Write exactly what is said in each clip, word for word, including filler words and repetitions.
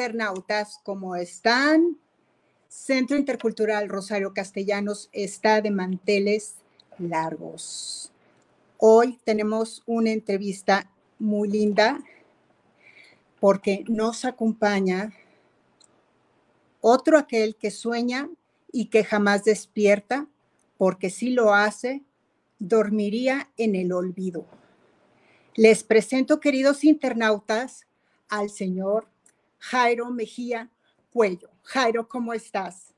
internautas, ¿cómo están? Centro Intercultural Rosario Castellanos está de manteles largos. Hoy tenemos una entrevista muy linda porque nos acompaña otro aquel que sueña y que jamás despierta, porque si lo hace, dormiría en el olvido. Les presento, queridos internautas, al señor Jairo Mejía Cuello. Jairo, ¿cómo estás?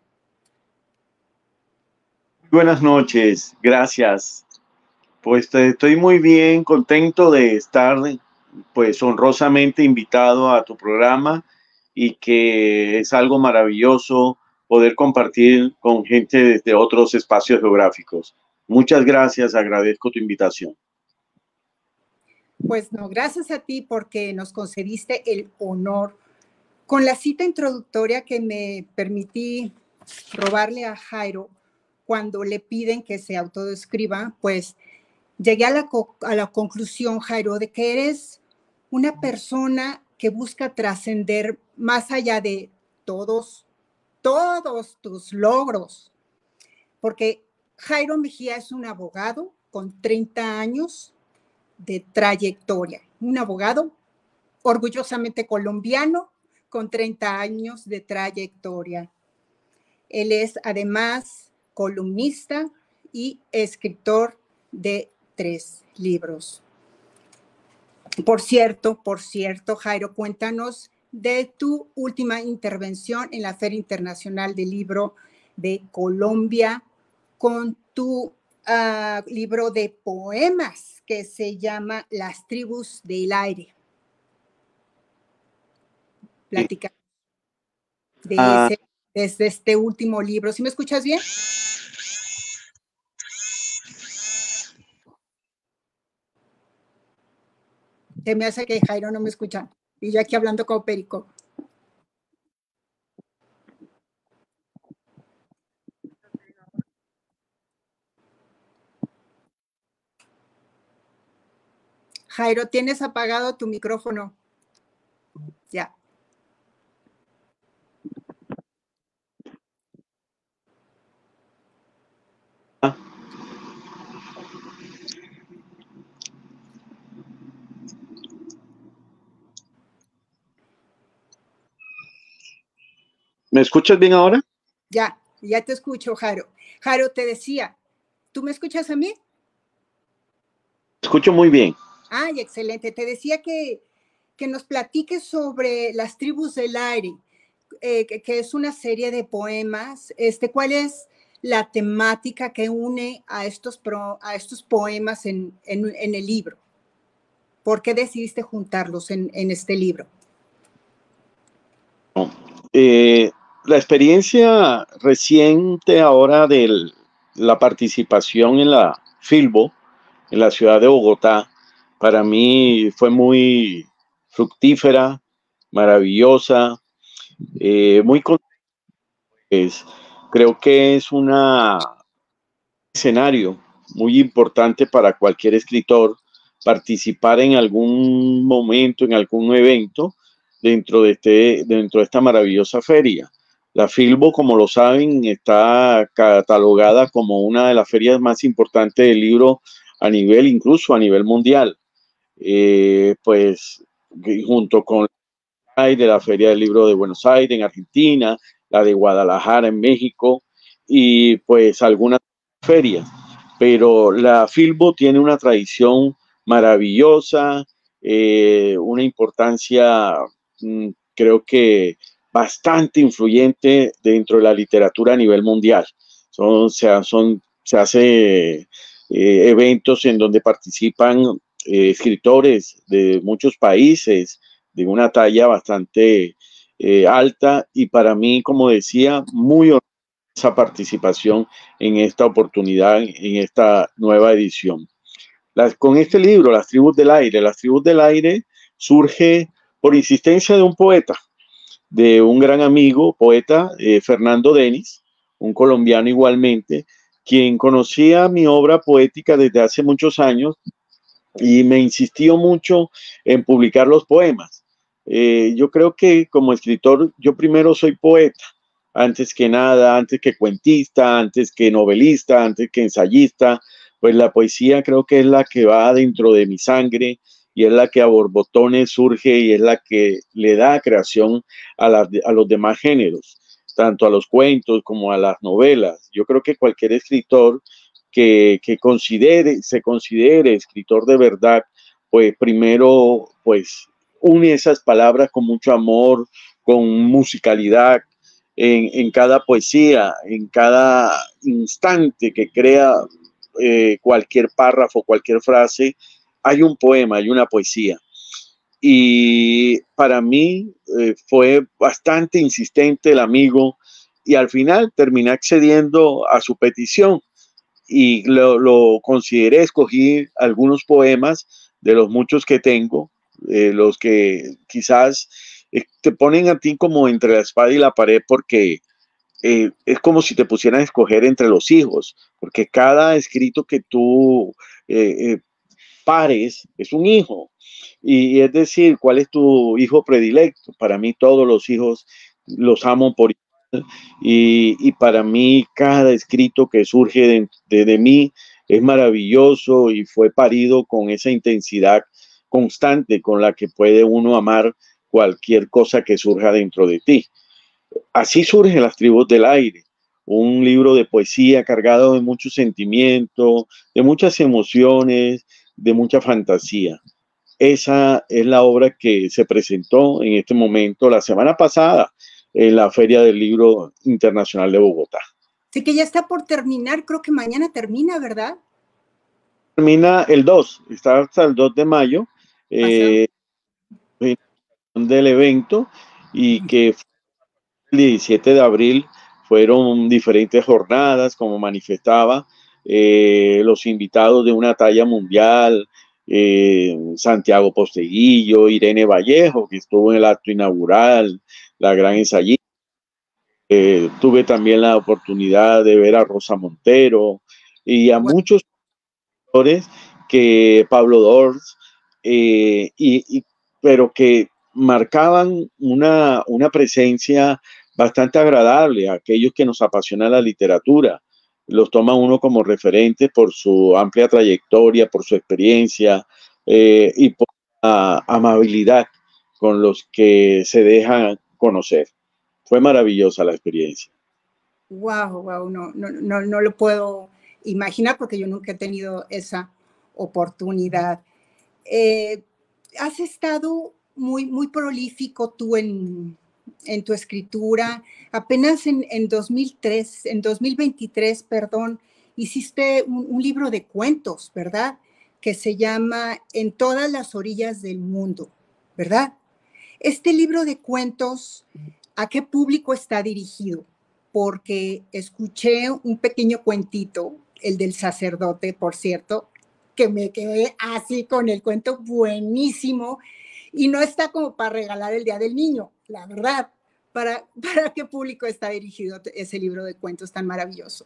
Buenas noches, gracias. Pues estoy muy bien, contento de estar pues honrosamente invitado a tu programa y que es algo maravilloso poder compartir con gente desde otros espacios geográficos. Muchas gracias, agradezco tu invitación. Pues no, gracias a ti porque nos concediste el honor con la cita introductoria que me permití robarle a Jairo cuando le piden que se autodescriba. Pues llegué a la, a la conclusión, Jairo, de que eres una persona que busca trascender más allá de todos, todos tus logros. Porque Jairo Mejía es un abogado con treinta años de trayectoria, un abogado orgullosamente colombiano con treinta años de trayectoria. Él es además columnista y escritor de tres libros. Por cierto, por cierto, Jairo, cuéntanos de tu última intervención en la Feria Internacional del Libro de Colombia con tu uh, libro de poemas que se llama Las Tribus del Aire. Platica de Ah. ese, desde este último libro. ¿Sí me escuchas bien? Se me hace que Jairo no me escucha. Y yo aquí hablando como perico. Jairo, ¿tienes apagado tu micrófono? Ya. ¿Me escuchas bien ahora? Ya, ya te escucho, Jairo. Jairo, te decía, ¿tú me escuchas a mí? Escucho muy bien. Ay, excelente. Te decía que, que nos platiques sobre Las Tribus del Aire, eh, que, que es una serie de poemas. Este, ¿cuál es la temática que une a estos, pro, a estos poemas en, en, en el libro? ¿Por qué decidiste juntarlos en, en este libro? Eh, la experiencia reciente ahora de la participación en la Filbo, en la ciudad de Bogotá, para mí fue muy fructífera, maravillosa, eh, muy contenta. Pues, creo que es un escenario muy importante para cualquier escritor participar en algún momento, en algún evento dentro de, este, dentro de esta maravillosa feria. La Filbo, como lo saben, está catalogada como una de las ferias más importantes del libro a nivel, incluso a nivel mundial. Eh, pues junto con la de la Feria del Libro de Buenos Aires en Argentina, la de Guadalajara en México y pues algunas ferias. Pero la Filbo tiene una tradición maravillosa, eh, una importancia mmm, creo que bastante influyente dentro de la literatura a nivel mundial. Son, o sea, son, se hace eh, eventos en donde participan eh, escritores de muchos países de una talla bastante eh, alta y para mí, como decía, muy honrosa esa participación en esta oportunidad, en esta nueva edición. Las, con este libro, Las Tribus del Aire, Las Tribus del Aire surge por insistencia de un poeta, de un gran amigo, poeta, eh, Fernando Denis, un colombiano igualmente, quien conocía mi obra poética desde hace muchos años y me insistió mucho en publicar los poemas. Eh, yo creo que como escritor, yo primero soy poeta, antes que nada, antes que cuentista, antes que novelista, antes que ensayista, pues la poesía creo que es la que va dentro de mi sangre y es la que a borbotones surge y es la que le da creación a, la, a los demás géneros, tanto a los cuentos como a las novelas. Yo creo que cualquier escritor que, que considere, se considere escritor de verdad, pues primero, pues une esas palabras con mucho amor, con musicalidad en, en cada poesía, en cada instante que crea eh, cualquier párrafo, cualquier frase, hay un poema, hay una poesía. Y para mí eh, fue bastante insistente el amigo y al final terminé accediendo a su petición y lo, lo consideré, escogí algunos poemas de los muchos que tengo, eh, los que quizás eh, te ponen a ti como entre la espada y la pared porque eh, es como si te pusieran a escoger entre los hijos, porque cada escrito que tú eh, eh, pares es un hijo. Y, y es decir, ¿cuál es tu hijo predilecto? Para mí todos los hijos los amo por igual y, y para mí cada escrito que surge de, de, de mí es maravilloso y fue parido con esa intensidad constante con la que puede uno amar cualquier cosa que surja dentro de ti. Así surgen las tribus del aire, un libro de poesía cargado de mucho sentimiento, de muchas emociones, de mucha fantasía. Esa es la obra que se presentó en este momento, la semana pasada, en la Feria del Libro Internacional de Bogotá. Sí, que ya está por terminar, creo que mañana termina, ¿verdad? Termina el dos, está hasta el dos de mayo eh, del evento y que el diecisiete de abril fueron diferentes jornadas, como manifestaba, eh, los invitados de una talla mundial, eh, Santiago Posteguillo, Irene Vallejo, que estuvo en el acto inaugural, la gran ensayista. Eh, tuve también la oportunidad de ver a Rosa Montero y a Bueno, muchos autores que Pablo Dors, eh, y, y, pero que marcaban una, una presencia bastante agradable a aquellos que nos apasiona la literatura. Los toma uno como referentes por su amplia trayectoria, por su experiencia eh, y por la amabilidad con los que se dejan conocer. Fue maravillosa la experiencia. wow, wow, no, no, no, no lo puedo imaginar porque yo nunca he tenido esa oportunidad. Eh, has estado muy, muy prolífico tú en, en tu escritura. Apenas en, en dos mil tres, en dos mil veintitrés, perdón, hiciste un, un libro de cuentos, ¿verdad? Que se llama En todas las orillas del mundo, ¿verdad? Este libro de cuentos, ¿a qué público está dirigido? Porque escuché un pequeño cuentito, el del sacerdote, por cierto, que me quedé así con el cuento buenísimo y no está como para regalar el Día del Niño, la verdad. ¿Para, para qué público está dirigido ese libro de cuentos tan maravilloso?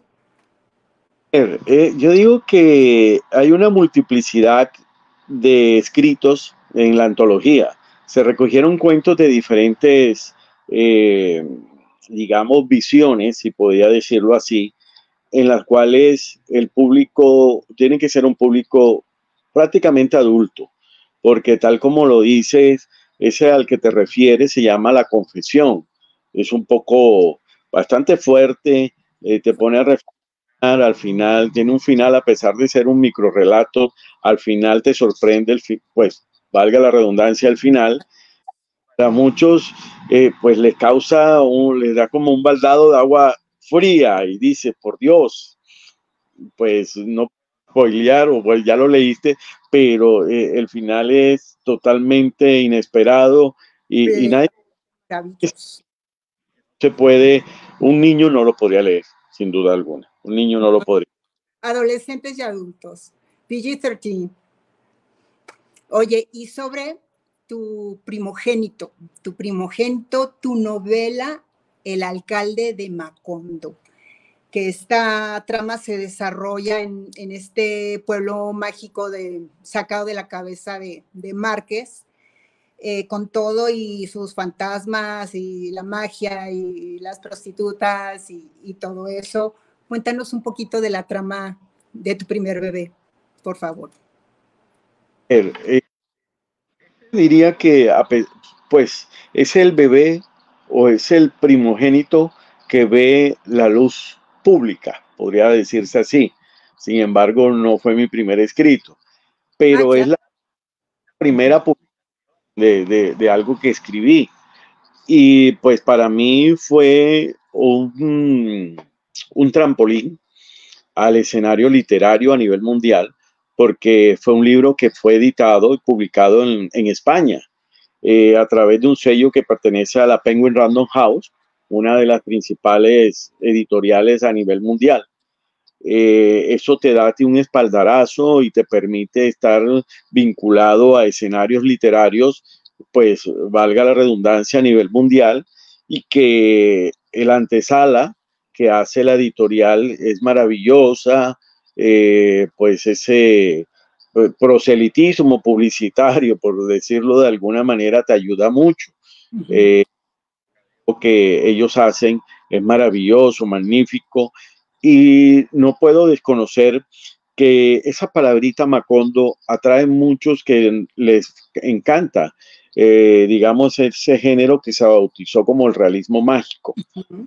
Eh, yo digo que hay una multiplicidad de escritos en la antología. Se recogieron cuentos de diferentes, eh, digamos, visiones, si podía decirlo así, en las cuales el público tiene que ser un público prácticamente adulto, porque tal como lo dices, ese al que te refieres se llama La Confesión. Es un poco bastante fuerte, eh, te pone a reflexionar al final, tiene un final a pesar de ser un micro relato, al final te sorprende el fin, pues valga la redundancia al final. A muchos eh, pues les causa, un, les da como un baldado de agua fría y dice, por Dios, pues no spoilear o pues ya lo leíste, pero eh, el final es totalmente inesperado y, y Eh, nadie maravilloso. se puede, un niño no lo podría leer, sin duda alguna, un niño no lo podría. Adolescentes y adultos. P G trece. Oye, y sobre tu primogénito, tu primogénito, tu novela, El alcalde de Macondo, que esta trama se desarrolla en, en este pueblo mágico de, sacado de la cabeza de, de Márquez. eh, con todo y sus fantasmas y la magia y las prostitutas y, y todo eso. Cuéntanos un poquito de la trama de tu primer bebé, por favor. Eh, diría que pues es el bebé o es el primogénito que ve la luz pública, podría decirse así. Sin embargo, no fue mi primer escrito, pero ah, es la primera de, de, de algo que escribí. Y pues para mí fue un, un trampolín al escenario literario a nivel mundial, porque fue un libro que fue editado y publicado en, en España eh, a través de un sello que pertenece a la Penguin Random House, una de las principales editoriales a nivel mundial. Eh, eso te da a ti un espaldarazo y te permite estar vinculado a escenarios literarios, pues valga la redundancia, a nivel mundial, y que el antesala que hace la editorial es maravillosa, eh, pues ese proselitismo publicitario, por decirlo de alguna manera, te ayuda mucho. Uh-huh. Eh, lo que ellos hacen es maravilloso, magnífico, y no puedo desconocer que esa palabrita Macondo atrae a muchos que les encanta, eh, digamos, ese género que se bautizó como el realismo mágico. Uh-huh.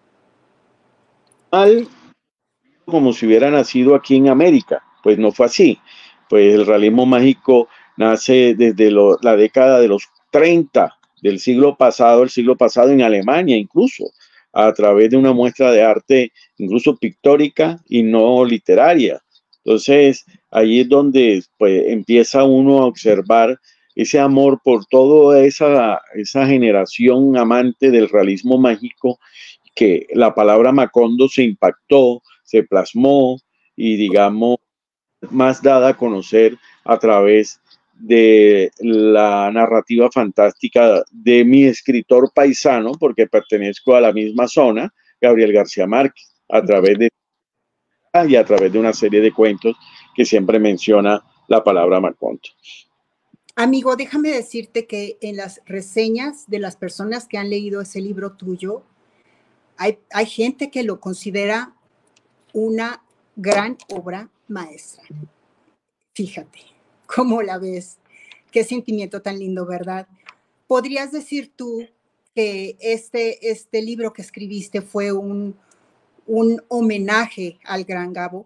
Al, como si hubiera nacido aquí en América, pues no fue así. Pues el realismo mágico nace desde lo, la década de los treinta del siglo pasado, el siglo pasado en Alemania incluso, a través de una muestra de arte incluso pictórica y no literaria. Entonces, ahí es donde pues, empieza uno a observar ese amor por toda esa, esa generación amante del realismo mágico, que la palabra Macondo se impactó, se plasmó y digamos, más dada a conocer a través de la narrativa fantástica de mi escritor paisano, porque pertenezco a la misma zona, Gabriel García Márquez, a través de y a través de una serie de cuentos que siempre menciona la palabra Macondo. Amigo, déjame decirte que en las reseñas de las personas que han leído ese libro tuyo, hay, hay gente que lo considera una gran obra maestra. Fíjate, ¿cómo la ves? Qué sentimiento tan lindo, ¿verdad? ¿Podrías decir tú que este, este libro que escribiste fue un, un homenaje al gran Gabo?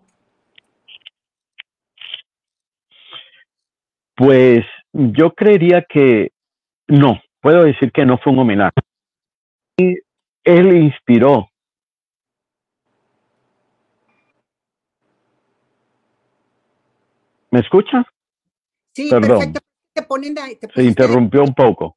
Pues yo creería que no, puedo decir que no fue un homenaje. Él inspiró. ¿Me escucha? Sí, perdón. Perfecto. Te ponen de, te Se interrumpió de... un poco.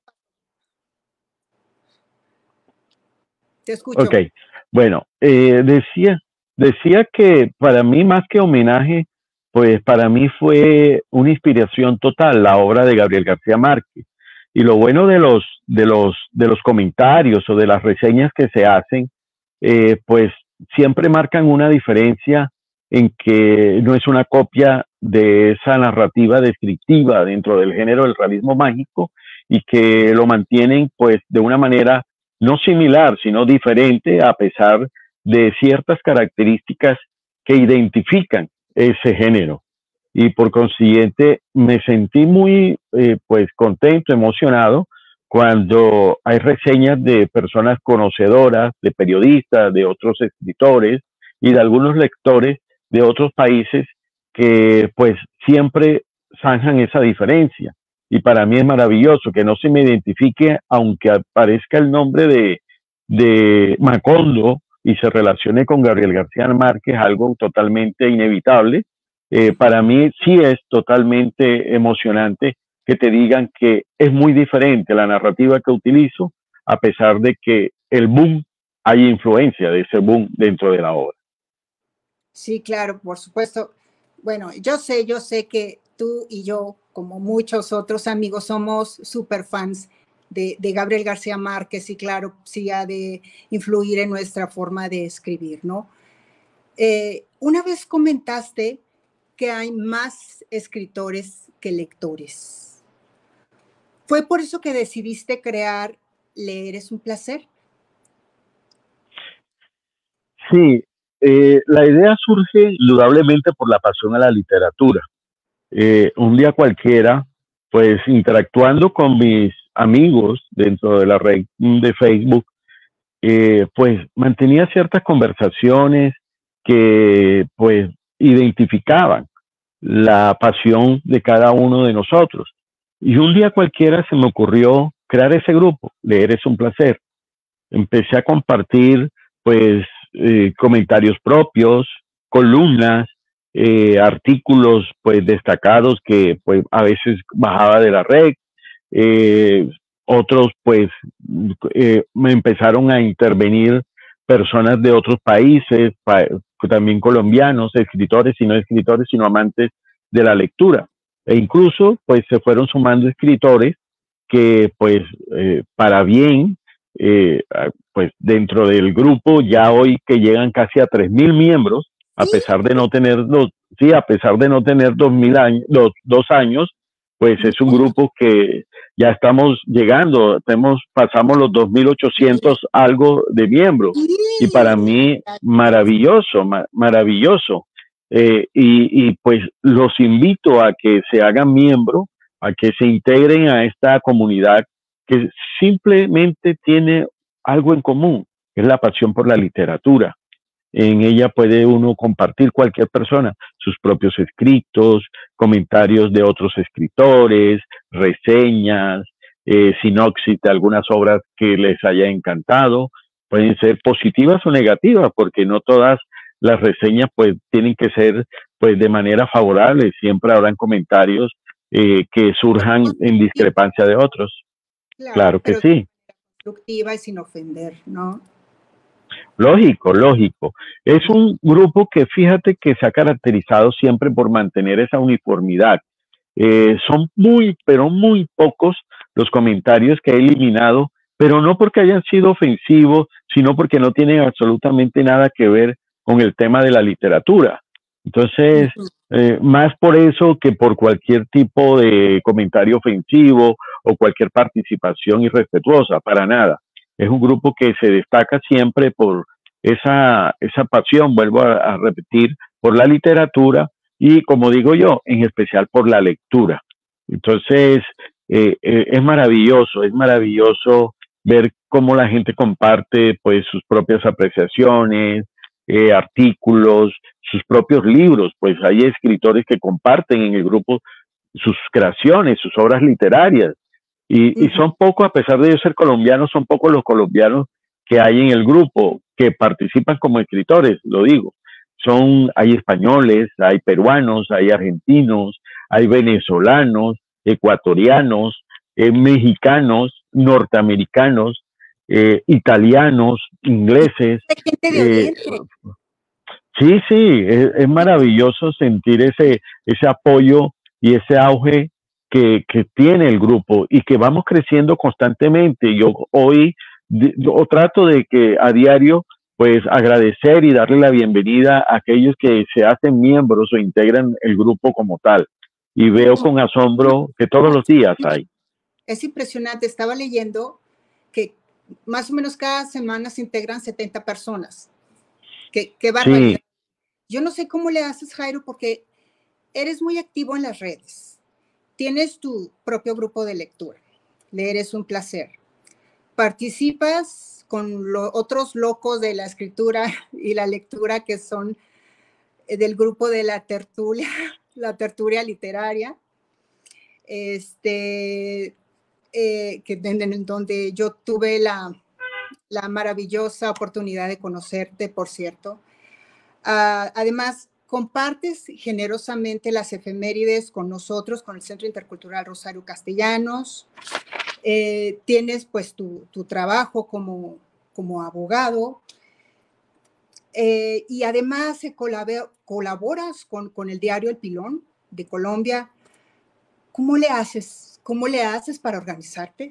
Te escucho. Ok, bueno, eh, decía, decía que para mí más que homenaje, pues para mí fue una inspiración total la obra de Gabriel García Márquez. Y lo bueno de los, de los, de los comentarios o de las reseñas que se hacen, eh, pues siempre marcan una diferencia en que no es una copia de esa narrativa descriptiva dentro del género del realismo mágico y que lo mantienen pues de una manera no similar, sino diferente a pesar de ciertas características que identifican ese género. Y por consiguiente me sentí muy eh, pues contento, emocionado cuando hay reseñas de personas conocedoras, de periodistas, de otros escritores y de algunos lectores de otros países que pues siempre zanjan esa diferencia. Y para mí es maravilloso que no se me identifique, aunque aparezca el nombre de, de Macondo y se relacione con Gabriel García Márquez, algo totalmente inevitable. Eh, para mí sí es totalmente emocionante que te digan que es muy diferente la narrativa que utilizo, a pesar de que el boom, hay influencia de ese boom dentro de la obra. Sí, claro, por supuesto. Bueno, yo sé, yo sé que tú y yo, como muchos otros amigos, somos súper fans de, de Gabriel García Márquez y claro, sí ha de influir en nuestra forma de escribir, ¿no? Eh, una vez comentaste que hay más escritores que lectores. ¿Fue por eso que decidiste crear Leer es un placer? Sí, eh, la idea surge indudablemente por la pasión a la literatura. Eh, un día cualquiera, pues interactuando con mis amigos dentro de la red de Facebook, eh, pues mantenía ciertas conversaciones que pues identificaban la pasión de cada uno de nosotros. Y un día cualquiera se me ocurrió crear ese grupo, Leer es un placer. Empecé a compartir pues eh, comentarios propios, columnas, eh, artículos pues destacados que pues a veces bajaba de la red, eh, otros pues eh, me empezaron a intervenir personas de otros países, pa también colombianos, escritores y no escritores, sino amantes de la lectura. E incluso pues se fueron sumando escritores que pues eh, para bien, eh, pues dentro del grupo ya hoy que llegan casi a tres mil miembros, a pesar de no tener dos, sí, a pesar de no tener dos mil años, dos, dos años, pues es un grupo que ya estamos llegando, tenemos, pasamos los dos mil ochocientos algo de miembros y para mí maravilloso, ma maravilloso. Eh, y, y pues los invito a que se hagan miembros, a que se integren a esta comunidad que simplemente tiene algo en común, es la pasión por la literatura. En ella puede uno compartir cualquier persona sus propios escritos, comentarios de otros escritores, reseñas, eh, sinopsis de algunas obras que les haya encantado. Pueden ser positivas o negativas, porque no todas las reseñas pues tienen que ser pues de manera favorable. Siempre habrán comentarios eh, que surjan en discrepancia de otros. Claro, claro que sí. Constructiva y sin ofender, ¿no? Lógico, lógico. Es un grupo que fíjate que se ha caracterizado siempre por mantener esa uniformidad. Eh, son muy, pero muy pocos los comentarios que he eliminado, pero no porque hayan sido ofensivos, sino porque no tienen absolutamente nada que ver con el tema de la literatura. Entonces, eh, más por eso que por cualquier tipo de comentario ofensivo o cualquier participación irrespetuosa, para nada. Es un grupo que se destaca siempre por esa, esa pasión, vuelvo a, a repetir, por la literatura y, como digo yo, en especial por la lectura. Entonces, eh, eh, es maravilloso, es maravilloso ver cómo la gente comparte pues sus propias apreciaciones, eh, artículos, sus propios libros, pues hay escritores que comparten en el grupo sus creaciones, sus obras literarias. Y, y son pocos, a pesar de ellos ser colombianos, son pocos los colombianos que hay en el grupo que participan como escritores, lo digo. Son, hay españoles, hay peruanos, hay argentinos, hay venezolanos, ecuatorianos, eh, mexicanos, norteamericanos, eh, italianos, ingleses. Eh, sí, sí, es, es maravilloso sentir ese, ese apoyo y ese auge que, que tiene el grupo y que vamos creciendo constantemente. Yo hoy yo trato de que a diario pues agradecer y darle la bienvenida a aquellos que se hacen miembros o integran el grupo como tal. Y veo con asombro que todos los días hay. Es impresionante, estaba leyendo que más o menos cada semana se integran setenta personas. Qué, qué barbaridad. Sí. Yo no sé cómo le haces, Jairo, porque eres muy activo en las redes. Tienes tu propio grupo de lectura. Leer es un placer. Participas con los otros locos de la escritura y la lectura que son del grupo de la tertulia, la tertulia literaria, este, eh, que, en donde yo tuve la, la maravillosa oportunidad de conocerte, por cierto. Uh, además, compartes generosamente las efemérides con nosotros, con el Centro Intercultural Rosario Castellanos. Eh, tienes pues tu, tu trabajo como, como abogado eh, y además eh, colabor, colaboras con, con el diario El Pilón de Colombia. ¿Cómo le haces? ¿Cómo le haces para organizarte?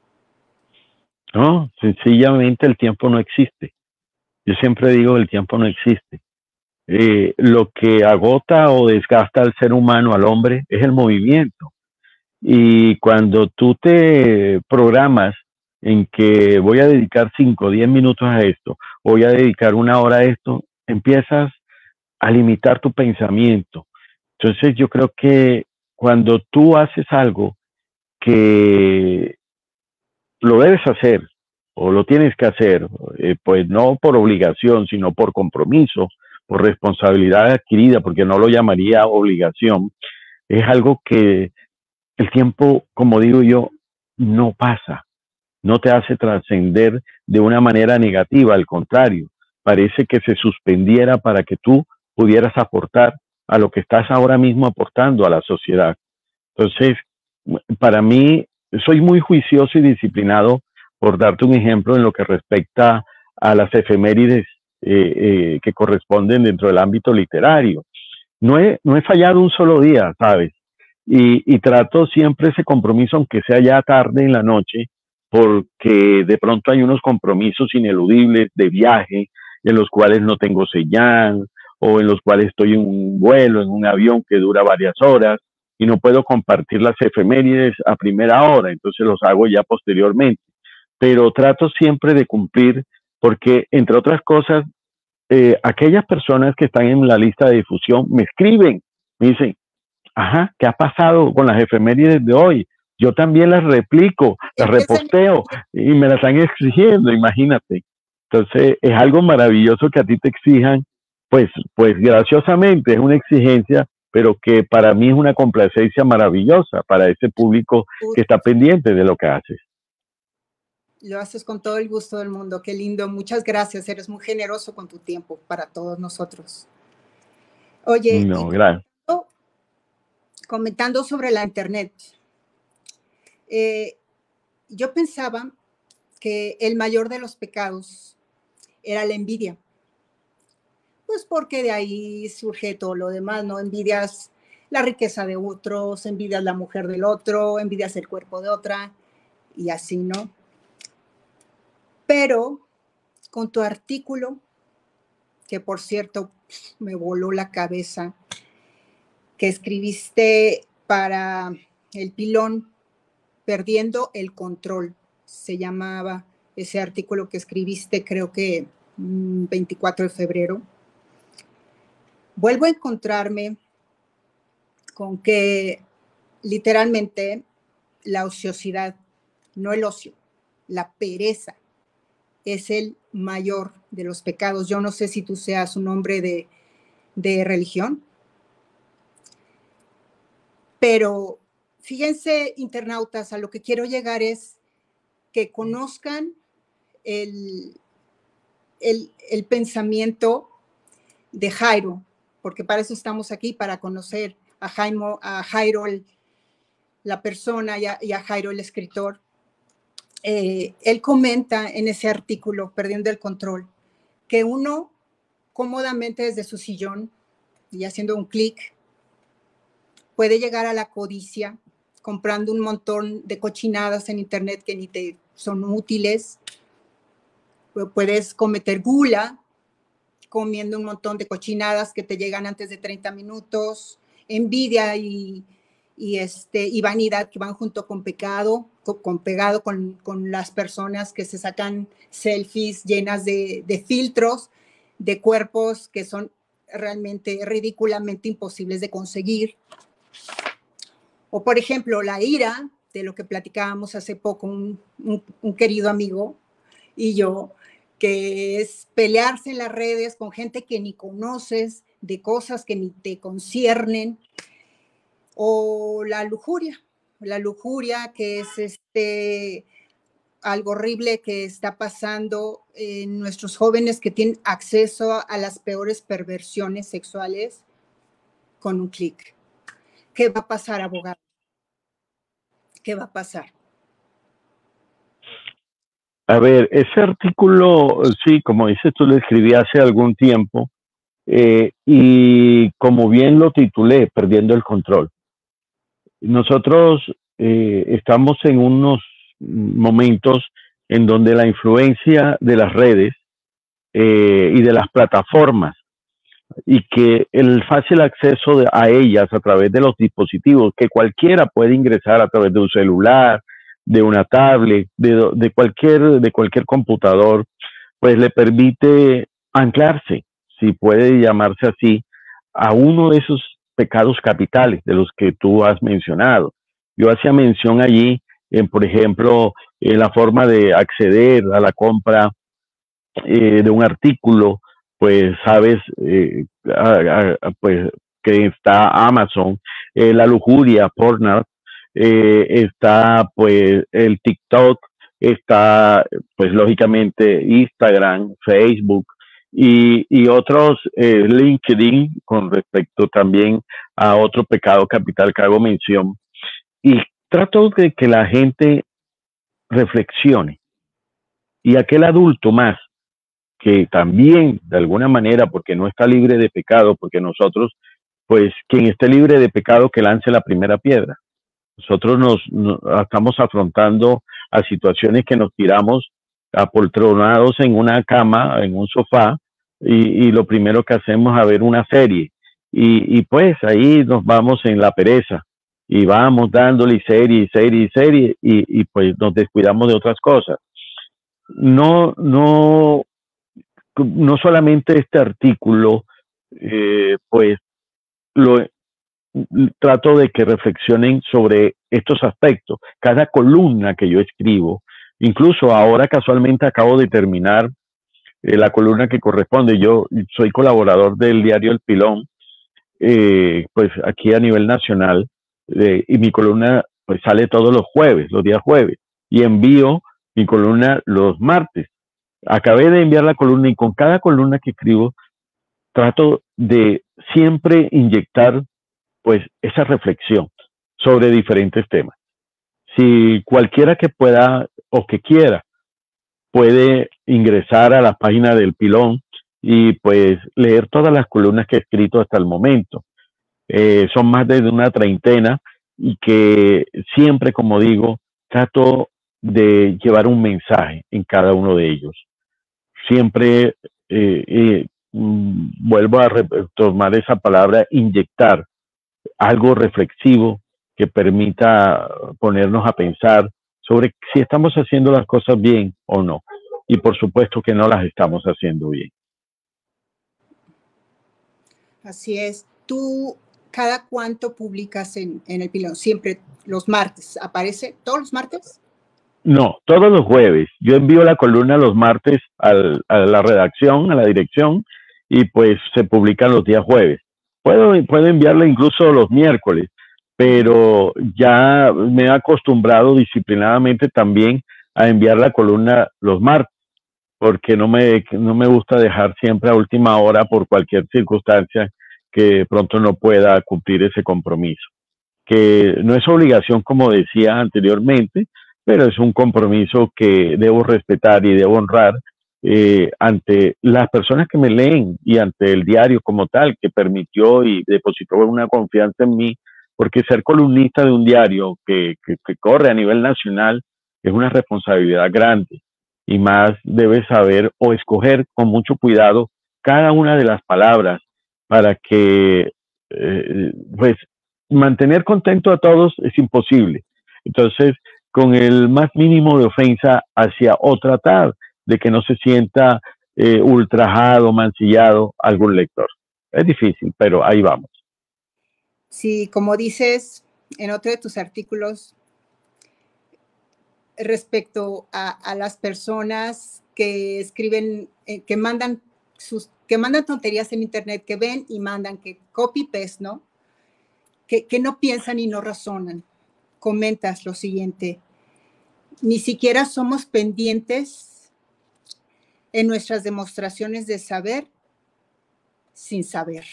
No, sencillamente el tiempo no existe. Yo siempre digo el tiempo no existe. Eh, lo que agota o desgasta al ser humano, al hombre, es el movimiento. Y cuando tú te programas en que voy a dedicar cinco o diez minutos a esto, voy a dedicar una hora a esto, empiezas a limitar tu pensamiento. Entonces yo creo que cuando tú haces algo que lo debes hacer o lo tienes que hacer, eh, pues no por obligación, sino por compromiso, por responsabilidad adquirida, porque no lo llamaría obligación, es algo que el tiempo, como digo yo, no pasa, no te hace trascender de una manera negativa, al contrario, parece que se suspendiera para que tú pudieras aportar a lo que estás ahora mismo aportando a la sociedad. Entonces, para mí, soy muy juicioso y disciplinado, por darte un ejemplo, en lo que respecta a las efemérides eh, eh, que corresponden dentro del ámbito literario. No he, no he fallado un solo día, ¿sabes? Y, y trato siempre ese compromiso, aunque sea ya tarde en la noche, porque de pronto hay unos compromisos ineludibles de viaje en los cuales no tengo señal o en los cuales estoy en un vuelo, en un avión que dura varias horas y no puedo compartir las efemérides a primera hora, entonces los hago ya posteriormente. Pero trato siempre de cumplir porque, entre otras cosas, eh, aquellas personas que están en la lista de difusión me escriben, me dicen, ajá, ¿qué ha pasado con las efemérides de hoy? Yo también las replico, las reposteo y me las están exigiendo, imagínate. Entonces, es algo maravilloso que a ti te exijan, pues, pues graciosamente es una exigencia, pero que para mí es una complacencia maravillosa para ese público que está pendiente de lo que haces. Lo haces con todo el gusto del mundo, qué lindo, muchas gracias, eres muy generoso con tu tiempo para todos nosotros. Oye, no, y gracias. Comentando sobre la internet, eh, yo pensaba que el mayor de los pecados era la envidia, pues porque de ahí surge todo lo demás, ¿no? Envidias la riqueza de otros, envidias la mujer del otro, envidias el cuerpo de otra y así, ¿no? Pero con tu artículo, que por cierto me voló la cabeza, que escribiste para El Pilón, Perdiendo el Control, se llamaba ese artículo que escribiste, creo que veinticuatro de febrero. Vuelvo a encontrarme con que literalmente la ociosidad, no el ocio, la pereza, es el mayor de los pecados. Yo no sé si tú seas un hombre de, de religión, pero fíjense, internautas, a lo que quiero llegar es que conozcan el, el, el pensamiento de Jairo, porque para eso estamos aquí, para conocer a, Jaime, a Jairo, el, la persona, y a, y a Jairo, el escritor. Eh, él comenta en ese artículo, Perdiendo el Control, que uno cómodamente desde su sillón y haciendo un clic puede llegar a la codicia comprando un montón de cochinadas en internet que ni te son útiles. Puedes cometer gula comiendo un montón de cochinadas que te llegan antes de treinta minutos, envidia y, y, este, y vanidad que van junto con pecado, con, con pegado con, con las personas que se sacan selfies llenas de, de filtros, de cuerpos que son realmente ridículamente imposibles de conseguir. O, por ejemplo, la ira, de lo que platicábamos hace poco un, un, un querido amigo y yo, que es pelearse en las redes con gente que ni conoces, de cosas que ni te conciernen. O la lujuria, la lujuria que es este, algo horrible que está pasando en nuestros jóvenes que tienen acceso a las peores perversiones sexuales con un clic. ¿Qué va a pasar, abogado? ¿Qué va a pasar? A ver, ese artículo, sí, como dices tú, lo escribí hace algún tiempo eh, y como bien lo titulé, Perdiendo el Control. Nosotros eh, estamos en unos momentos en donde la influencia de las redes eh, y de las plataformas y que el fácil acceso de, a ellas a través de los dispositivos, que cualquiera puede ingresar a través de un celular, de una tablet, de, de, cualquier, de cualquier computador, pues le permite anclarse, si puede llamarse así, a uno de esos pecados capitales de los que tú has mencionado. Yo hacía mención allí, en, por ejemplo, en la forma de acceder a la compra eh, de un artículo, pues sabes, eh, a, a, pues que está Amazon, eh, la lujuria, Pornhub, eh, está pues el TikTok, está pues lógicamente Instagram, Facebook y, y otros, eh, LinkedIn, con respecto también a otro pecado capital que hago mención. Y trato de que la gente reflexione, y aquel adulto más que también de alguna manera, porque no está libre de pecado, porque nosotros, pues quien esté libre de pecado que lance la primera piedra. Nosotros nos, nos estamos afrontando a situaciones que nos tiramos apoltronados en una cama, en un sofá, y, y lo primero que hacemos es a ver una serie. Y, y pues ahí nos vamos en la pereza, y vamos dándole serie, y serie, y serie, y, y pues nos descuidamos de otras cosas. No, no, no solamente este artículo, eh, pues lo trato de que reflexionen sobre estos aspectos. Cada columna que yo escribo, incluso ahora casualmente acabo de terminar eh, la columna que corresponde. Yo soy colaborador del diario El Pilón, eh, pues aquí a nivel nacional, eh, y mi columna pues sale todos los jueves, los días jueves, y envío mi columna los martes. Acabé de enviar la columna y con cada columna que escribo trato de siempre inyectar pues esa reflexión sobre diferentes temas. Si cualquiera que pueda o que quiera puede ingresar a la página del Pilón y pues leer todas las columnas que he escrito hasta el momento. Eh, son más de una treintena y que siempre, como digo, trato de llevar un mensaje en cada uno de ellos. Siempre eh, eh, vuelvo a tomar esa palabra, inyectar algo reflexivo que permita ponernos a pensar sobre si estamos haciendo las cosas bien o no. Y por supuesto que no las estamos haciendo bien. Así es. ¿Tú cada cuánto publicas en, en El Pilón? Siempre los martes. ¿Aparece todos los martes? No, todos los jueves. Yo envío la columna los martes al, a la redacción, a la dirección, y pues se publican los días jueves. Puedo, puedo enviarla incluso los miércoles, pero ya me he acostumbrado disciplinadamente también a enviar la columna los martes, porque no me, no me gusta dejar siempre a última hora por cualquier circunstancia que pronto no pueda cumplir ese compromiso. Que no es obligación, como decía anteriormente, pero es un compromiso que debo respetar y debo honrar eh, ante las personas que me leen y ante el diario como tal, que permitió y depositó una confianza en mí, porque ser columnista de un diario que, que, que corre a nivel nacional es una responsabilidad grande, y más debes saber o escoger con mucho cuidado cada una de las palabras para que eh, pues mantener contento a todos es imposible. Entonces, con el más mínimo de ofensa hacia o tratar de que no se sienta eh, ultrajado, mancillado algún lector. Es difícil, pero ahí vamos. Sí, como dices en otro de tus artículos, respecto a, a las personas que escriben, eh, que mandan sus, que mandan tonterías en internet, que ven y mandan, que copy-paste, ¿no? Que, que no piensan y no razonan. Comentas lo siguiente: ni siquiera somos pendientes en nuestras demostraciones de saber sin saber.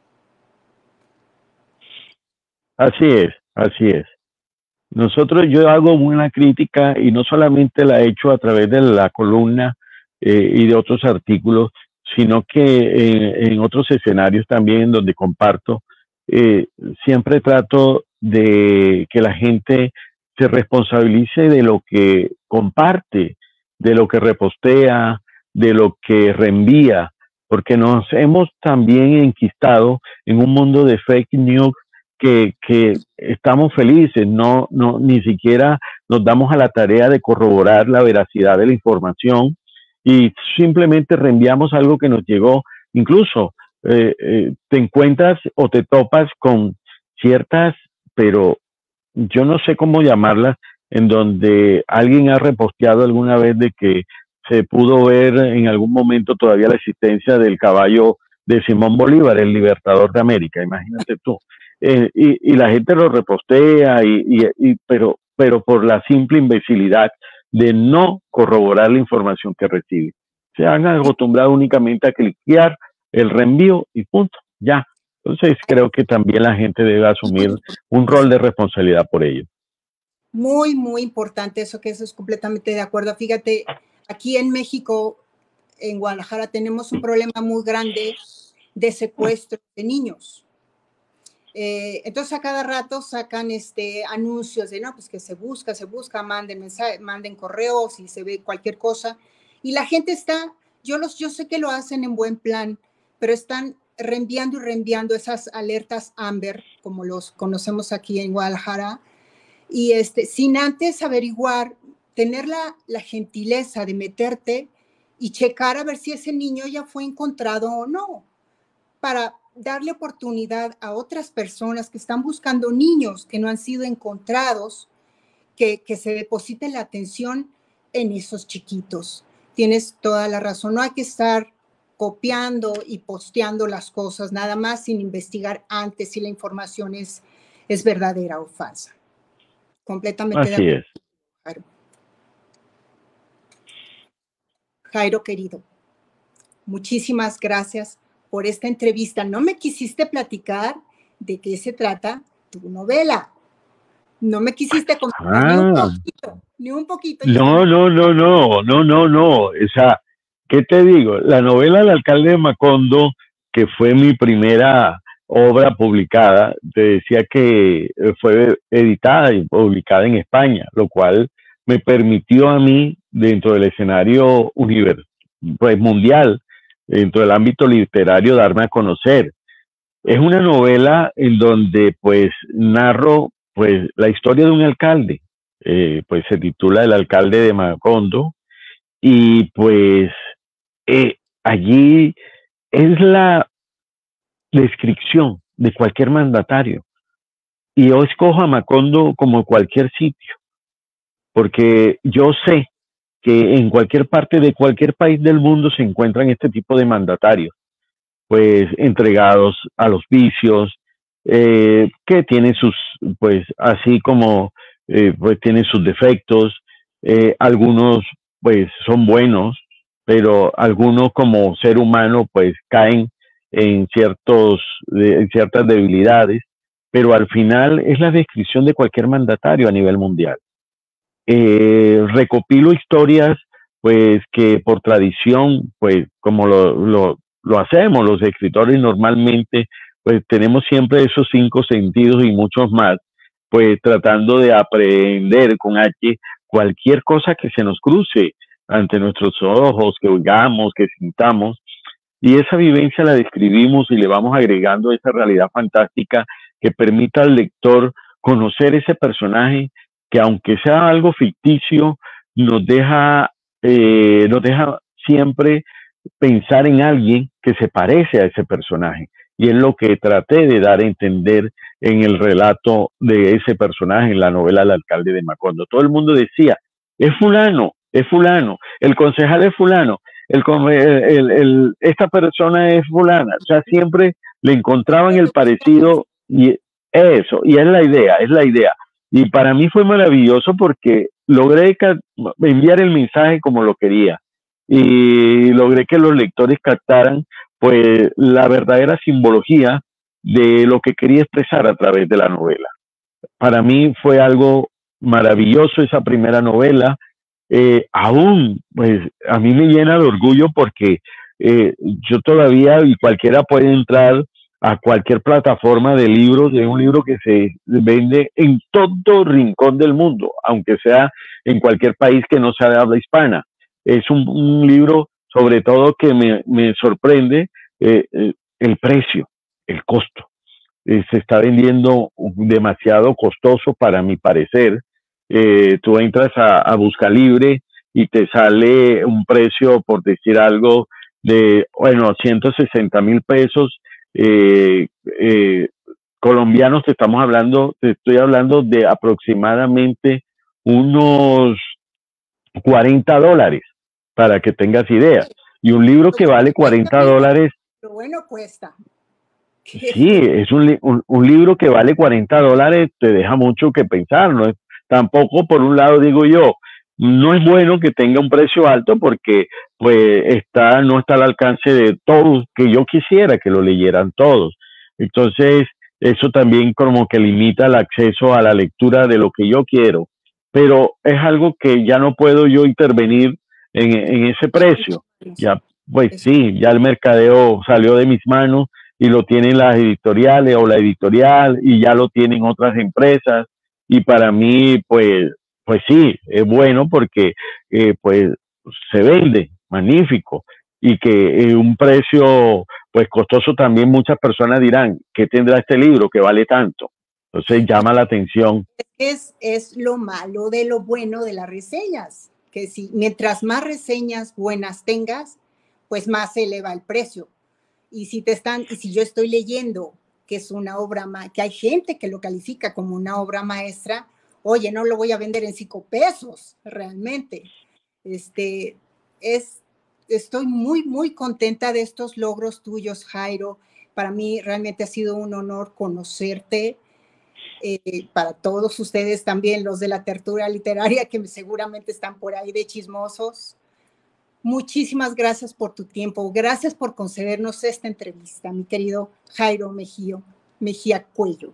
Así es, así es. Nosotros, yo hago una crítica y no solamente la he hecho a través de la columna eh, y de otros artículos, sino que eh, en otros escenarios también donde comparto, eh, siempre trato de que la gente se responsabilice de lo que comparte, de lo que repostea, de lo que reenvía, porque nos hemos también enquistado en un mundo de fake news que, que estamos felices, no, no, ni siquiera nos damos a la tarea de corroborar la veracidad de la información y simplemente reenviamos algo que nos llegó. Incluso eh, eh, te encuentras o te topas con ciertas, pero yo no sé cómo llamarlas, en donde alguien ha reposteado alguna vez de que se pudo ver en algún momento todavía la existencia del caballo de Simón Bolívar, el libertador de América, imagínate tú. Eh, y, y la gente lo repostea, y, y, y, pero, pero por la simple imbecilidad de no corroborar la información que recibe. Se han acostumbrado únicamente a cliquear el reenvío y punto, ya. Entonces creo que también la gente debe asumir un rol de responsabilidad por ello. Muy, muy importante eso, que eso es completamente de acuerdo. Fíjate, aquí en México, en Guadalajara, tenemos un problema muy grande de secuestro de niños. Eh, entonces a cada rato sacan este, anuncios de, no, pues que se busca, se busca, manden mensajes, manden correos y se ve cualquier cosa. Y la gente está, yo, los, yo sé que lo hacen en buen plan, pero están reenviando y reenviando esas alertas Amber, como los conocemos aquí en Guadalajara, y este, sin antes averiguar, tener la, la gentileza de meterte y checar a ver si ese niño ya fue encontrado o no, para darle oportunidad a otras personas que están buscando niños que no han sido encontrados, que, que se deposite la atención en esos chiquitos. Tienes toda la razón, no hay que estar copiando y posteando las cosas nada más sin investigar antes si la información es, es verdadera o falsa. Completamente Así de acuerdo. es. Jairo. Jairo, querido, muchísimas gracias por esta entrevista. No me quisiste platicar de qué se trata tu novela. No me quisiste comentar ah, ni un poquito, ni un poquito. No, no, no, no, no, no, no. O sea, ¿qué te digo? La novela El alcalde de Macondo, que fue mi primera obra publicada, te decía que fue editada y publicada en España, lo cual me permitió a mí, dentro del escenario universal, pues mundial, dentro del ámbito literario, darme a conocer. Es una novela en donde pues narro pues la historia de un alcalde, eh, pues se titula El alcalde de Macondo, y pues eh, allí es la descripción de cualquier mandatario, y yo escojo a Macondo como cualquier sitio, porque yo sé que en cualquier parte de cualquier país del mundo se encuentran este tipo de mandatarios, pues entregados a los vicios, eh, que tienen sus, pues así como, eh, pues tienen sus defectos, eh, algunos pues son buenos, pero algunos como ser humano pues caen en, ciertos, en ciertas debilidades, pero al final es la descripción de cualquier mandatario a nivel mundial. Eh, recopilo historias pues que por tradición, pues como lo, lo, lo hacemos los escritores normalmente, pues tenemos siempre esos cinco sentidos y muchos más, pues tratando de aprender con H cualquier cosa que se nos cruce ante nuestros ojos, que oigamos, que sintamos, y esa vivencia la describimos y le vamos agregando esa realidad fantástica que permita al lector conocer ese personaje que, aunque sea algo ficticio, nos deja, eh, nos deja siempre pensar en alguien que se parece a ese personaje, y es lo que traté de dar a entender en el relato de ese personaje en la novela El alcalde de Macondo. Todo el mundo decía, es fulano, es fulano, el concejal es fulano, el, el, el, esta persona es fulana, o sea, siempre le encontraban el parecido, y eso, y es la idea, es la idea. Y para mí fue maravilloso porque logré enviar el mensaje como lo quería, y logré que los lectores captaran pues la verdadera simbología de lo que quería expresar a través de la novela. Para mí fue algo maravilloso esa primera novela. Eh, aún pues a mí me llena de orgullo porque eh, yo todavía, y cualquiera puede entrar a cualquier plataforma de libros, de un libro que se vende en todo rincón del mundo, aunque sea en cualquier país que no sea de habla hispana. Es un, un libro sobre todo que me, me sorprende eh, eh, el precio, el costo. Eh, se está vendiendo demasiado costoso para mi parecer. Eh, tú entras a, a Buscalibre y te sale un precio, por decir algo, de, bueno, ciento sesenta mil pesos eh, eh, colombianos. Te estamos hablando, te estoy hablando de aproximadamente unos cuarenta dólares, para que tengas idea. Y un libro que vale cuarenta dólares. Pero bueno, cuesta. Sí, es un, un, un libro que vale cuarenta dólares, te deja mucho que pensar, ¿no? Tampoco, por un lado, digo yo, no es bueno que tenga un precio alto porque pues está, no está al alcance de todos, que yo quisiera que lo leyeran todos. Entonces, eso también como que limita el acceso a la lectura de lo que yo quiero, pero es algo que ya no puedo yo intervenir en, en ese precio. Ya, pues sí, ya el mercadeo salió de mis manos y lo tienen las editoriales o la editorial y ya lo tienen otras empresas, y para mí pues pues sí, es bueno porque eh, pues se vende magnífico, y que eh, un precio pues costoso también. Muchas personas dirán, ¿qué tendrá este libro que vale tanto? Entonces llama la atención. Es, es lo malo de lo bueno de las reseñas, que si mientras más reseñas buenas tengas, pues más se eleva el precio. Y si te están, y si yo estoy leyendo que es una obra, que hay gente que lo califica como una obra maestra, oye, no lo voy a vender en cinco pesos, realmente. Este, es, estoy muy, muy contenta de estos logros tuyos, Jairo. Para mí realmente ha sido un honor conocerte. Eh, para todos ustedes también, los de la tertulia literaria, que seguramente están por ahí de chismosos. Muchísimas gracias por tu tiempo. Gracias por concedernos esta entrevista, mi querido Jairo Mejía, Mejía Cuello.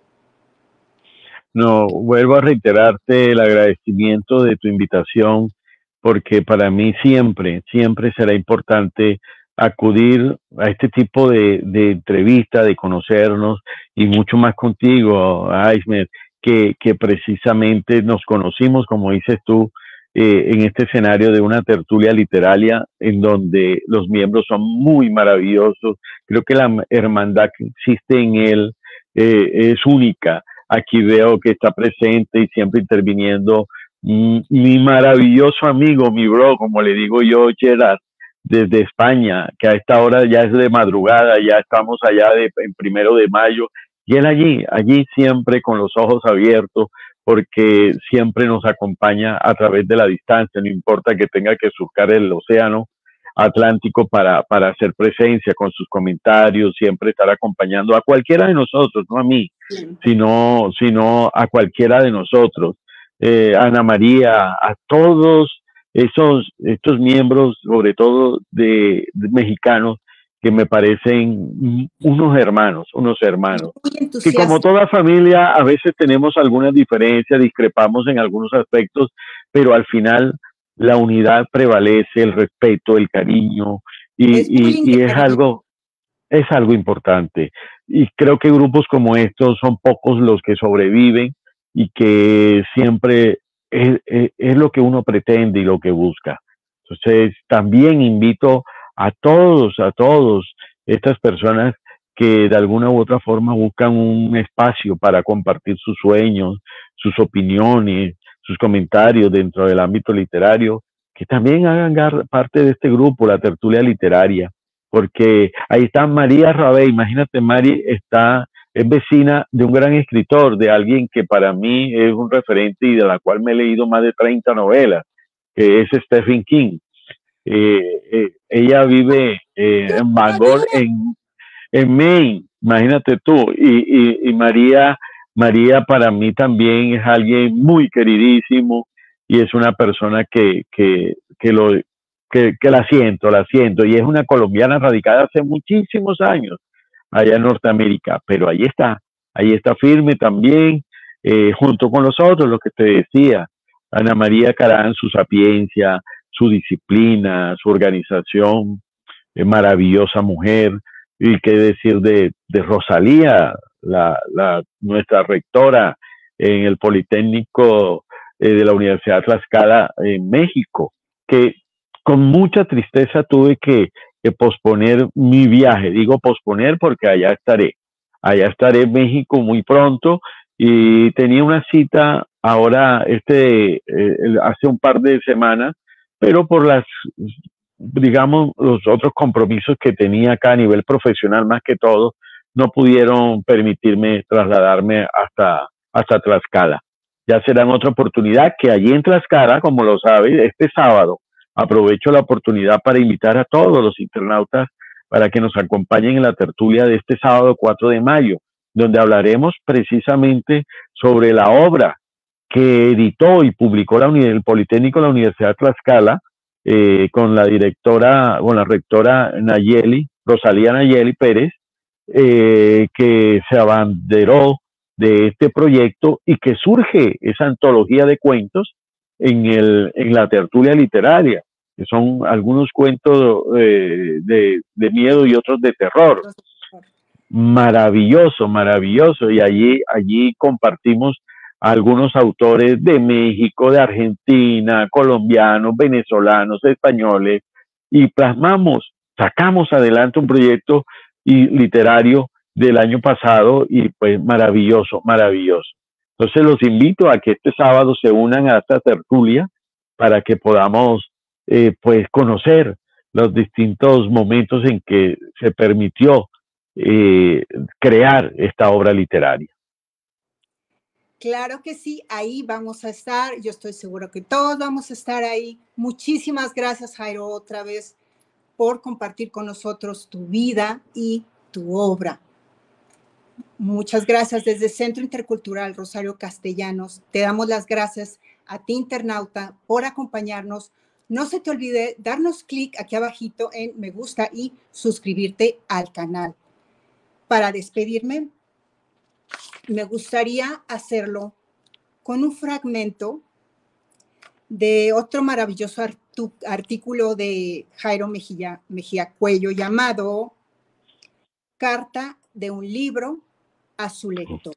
No, vuelvo a reiterarte el agradecimiento de tu invitación, porque para mí siempre, siempre será importante acudir a este tipo de, de entrevista, de conocernos, y mucho más contigo, Aismer, que, que precisamente nos conocimos, como dices tú, eh, en este escenario de una tertulia literaria en donde los miembros son muy maravillosos. Creo que la hermandad que existe en él eh, es única. Aquí veo que está presente y siempre interviniendo mi, mi maravilloso amigo, mi bro, como le digo yo, Gerard, desde España, que a esta hora ya es de madrugada, ya estamos allá de, en primero de mayo, y él allí, allí siempre con los ojos abiertos, porque siempre nos acompaña a través de la distancia, no importa que tenga que surcar el océano Atlántico para, para hacer presencia con sus comentarios, siempre estar acompañando a cualquiera de nosotros, no a mí, sino, sino a cualquiera de nosotros. Eh, Ana María, a todos esos, estos miembros, sobre todo de, de mexicanos, que me parecen unos hermanos, unos hermanos, que como toda familia a veces tenemos algunas diferencias, discrepamos en algunos aspectos, pero al final la unidad prevalece, el respeto, el cariño, y es, y, y es algo, es algo importante. Y creo que grupos como estos son pocos los que sobreviven, y que siempre es, es, es lo que uno pretende y lo que busca. Entonces, también invito a todos, a todos estas personas que de alguna u otra forma buscan un espacio para compartir sus sueños, sus opiniones, sus comentarios dentro del ámbito literario, que también hagan parte de este grupo, la tertulia literaria, porque ahí está María Rabé. Imagínate, Mari está, es vecina de un gran escritor, de alguien que para mí es un referente y de la cual me he leído más de treinta novelas, que es Stephen King. Eh, eh, ella vive eh, en Bangor, en, en Maine, imagínate tú, y, y, y María, María para mí también es alguien muy queridísimo, y es una persona que, que, que, lo, que, que la siento, la siento, y es una colombiana radicada hace muchísimos años allá en Norteamérica, pero ahí está, ahí está firme también, eh, junto con los otros, lo que te decía, Ana María Carán, su sapiencia, su disciplina, su organización, eh, maravillosa mujer. Y qué decir de, de Rosalía, la, la, nuestra rectora en el Politécnico eh, de la Universidad de Tlaxcala en México, que con mucha tristeza tuve que, que posponer mi viaje. Digo posponer porque allá estaré. Allá estaré en México muy pronto y tenía una cita ahora, este, eh, hace un par de semanas, pero por las, digamos, los otros compromisos que tenía acá a nivel profesional más que todo, no pudieron permitirme trasladarme hasta, hasta Tlaxcala. Ya será en otra oportunidad que allí en Tlaxcala, como lo sabes, este sábado, aprovecho la oportunidad para invitar a todos los internautas para que nos acompañen en la tertulia de este sábado cuatro de mayo, donde hablaremos precisamente sobre la obra que editó y publicó la, el Politécnico de la Universidad de Tlaxcala, eh, con la directora, con la rectora Nayeli, Rosalía Nayeli Pérez, eh, que se abanderó de este proyecto y que surge esa antología de cuentos en, el, en la tertulia literaria, que son algunos cuentos eh, de, de miedo y otros de terror. Maravilloso, maravilloso. Y allí, allí compartimos a algunos autores de México, de Argentina, colombianos, venezolanos, españoles, y plasmamos, sacamos adelante un proyecto y literario del año pasado y pues maravilloso, maravilloso. Entonces los invito a que este sábado se unan a esta tertulia para que podamos eh, pues conocer los distintos momentos en que se permitió eh, crear esta obra literaria. Claro que sí, ahí vamos a estar, yo estoy seguro que todos vamos a estar ahí. Muchísimas gracias, Jairo, otra vez por compartir con nosotros tu vida y tu obra. Muchas gracias. Desde Centro Intercultural Rosario Castellanos, te damos las gracias a ti, internauta, por acompañarnos. No se te olvide darnos clic aquí abajito en me gusta y suscribirte al canal. Para despedirme, me gustaría hacerlo con un fragmento de otro maravilloso artículo de Jairo Mejía, Mejía Cuello llamado Carta de un libro a su lector.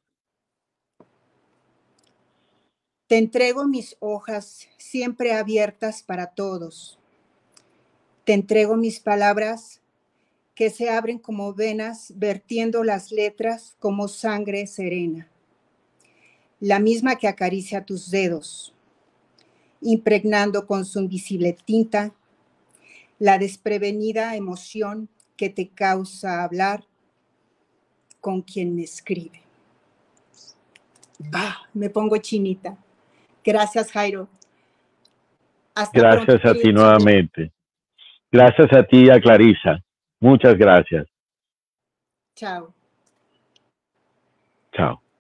Te entrego mis hojas siempre abiertas para todos. Te entrego mis palabras que se abren como venas, vertiendo las letras como sangre serena. La misma que acaricia tus dedos, impregnando con su invisible tinta la desprevenida emoción que te causa hablar con quien me escribe. Ah, me pongo chinita. Gracias, Jairo. Hasta gracias pronto, a ti nuevamente. Gracias a ti y a Clarisa. Muchas gracias. Chao. Chao.